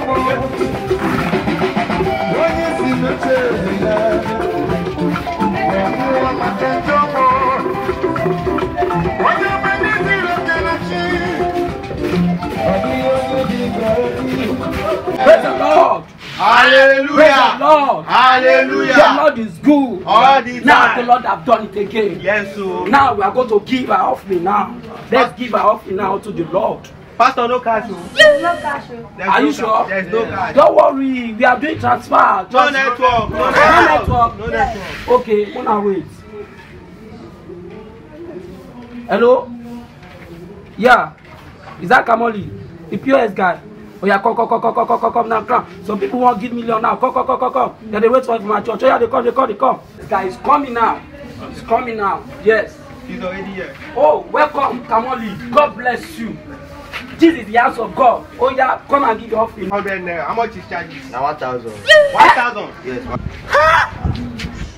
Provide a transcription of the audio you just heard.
Praise the Lord. Hallelujah. Praise the Lord. Hallelujah. The Lord is good. All the Now time. the Lord have done it again. Yes, sir. Now we are going to give our offering now. Let's give our offering now to the Lord. Pastor, no cash. There's no cash. Are you sure? There's no cash. Don't worry, we are doing transfer. No network. No network. No network. Okay, wanna wait. Hello? Yeah. Is that Kamoli? The POS guy. Oh yeah, come now, come. Some people won't give million now. Come. Then they wait for my church. Oh yeah, they come. This guy is coming now. He's coming now. Yes. He's already here. Oh, welcome, Kamoli. God bless you. This is the house of God. Oh yeah, come and give your offering. 100 naira. How much is charges? Now 1,000. 1,000. Yes.